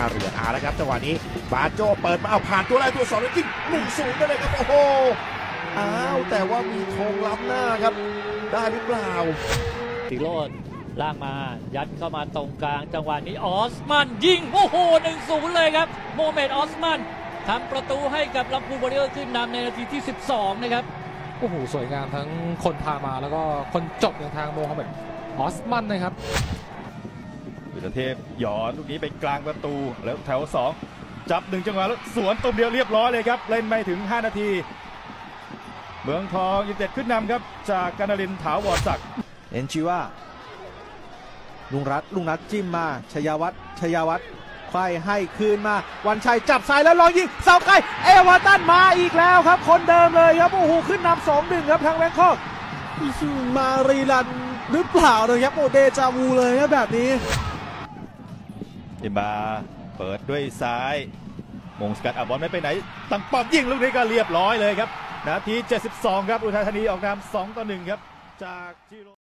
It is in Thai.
เรือแล้วครับจังหวะนี้บาโจเปิดมาเอาผ่านตัวแรกตัว2แล้วจิ้ม1-0ได้เลยครับโอ้โหแต่ว่ามีธงล้ำหน้าครับได้หรือเปล่าติโรจน์ล่างมายัดเข้ามาตรงกลางจังหวะนี้ออสมันยิงโอ้โห 1-0 เลยครับโมเมดออสมันทำประตูให้กับลำพูนวอริเออร์ขึ้นนำในนาทีที่12นะครับโอ้โหสวยงามทั้งคนพามาแล้วก็คนจบอย่างทางโมฮัมเหม็ดออสมันนะครับวิรเทพหยอดลูกนี้ไปกลางประตูแล้วแถว2จับ1จังหวะแล้วสวนตรงเดียวเรียบร้อยเลยครับเล่นไม่ถึง5นาทีเมืองทองยูไนเต็ดขึ้นนำครับจากกนฤนทร์ถาวรศักดิ์เอ็นชิว่าลุงรัฐจิ้มมาชยวัฒน์ไขว้ให้คืนมาวันชัยจับสายแล้วลองยิงเสาไกลเอเวอร์ตันมาอีกแล้วครับคนเดิมเลยครับโอ้โหขึ้นนำ 2-1 ครับทางแบงคอกมารีลันหรือเปล่าเลยครับโอเดจาวูเลยครับแบบนี้อิบาเปิดด้วยซ้ายมงสกัดบอลไม่ไปไหนตั้งป้อมยิงลูกนี้ก็เรียบร้อยเลยครับนาที72ครับอุทัยธานีออกนำ2-1ครับจากจิโร